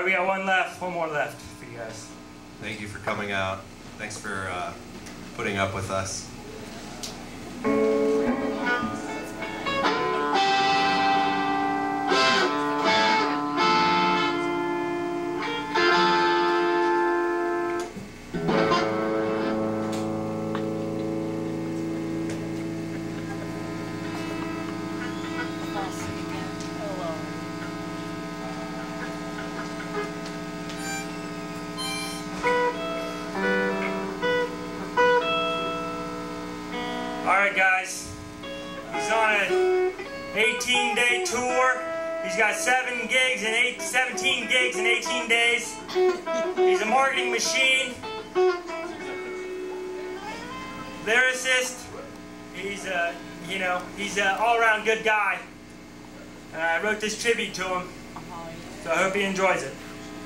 right, we got one more left for you guys. Thank you for coming out. Thanks for putting up with us. Alright guys, he's on an 18-day tour. He's got 17 gigs in 18 days. He's a marketing machine, lyricist. He's he's an all-around good guy. I wrote this tribute to him, so I hope he enjoys it.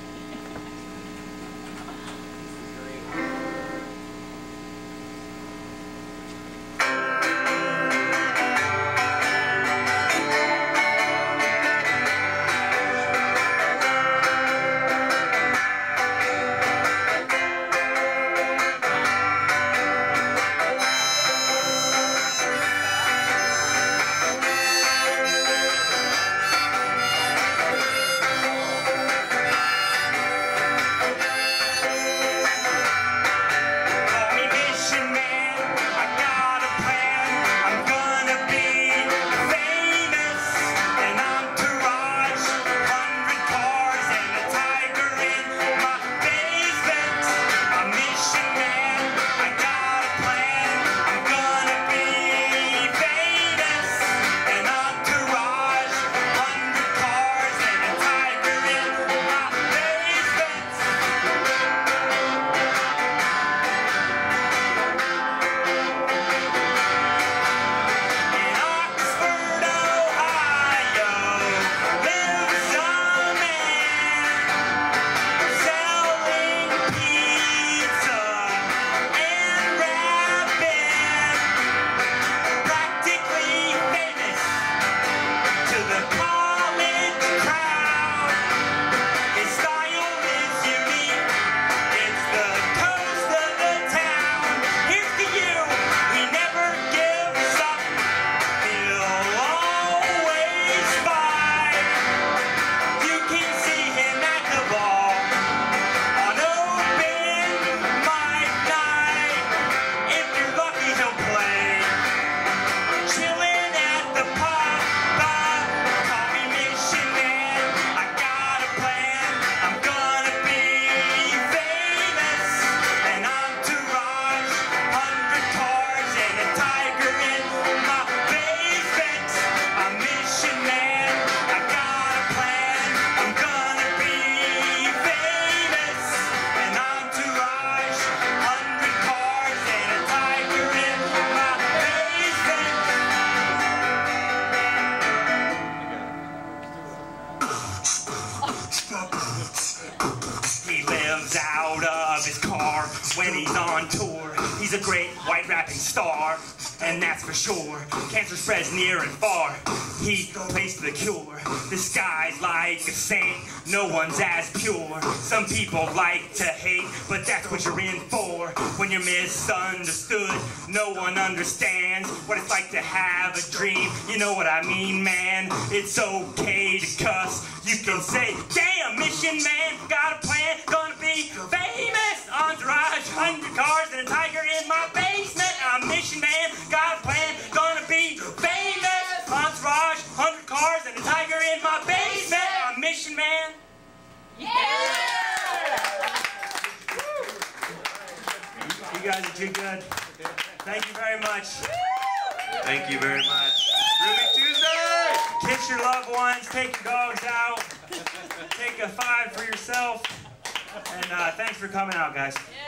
He lives out of his car when he's on tour. He's a great white rapping star, and that's for sure. Cancer spreads near and far. He plays for the cure. This guy's like a saint. No one's as pure. Some people like to hate, but that's what you're in for. When you're misunderstood, no one understands what it's like to have a dream. You know what I mean, man? It's okay to cuss. You can say, damn, mission man, got a plan, gonna be famous. Entourage, 100 cars and a tiger in my basement. I'm mission man, got a plan, gonna be famous. Entourage, 100 cars and a tiger in my basement. I'm mission man. Yeah! You guys are too good. Thank you very much. Thank you very much. Ruby Tuesday! Kiss your loved ones, take your dogs out, take a 5 for yourself, and thanks for coming out, guys. Yeah.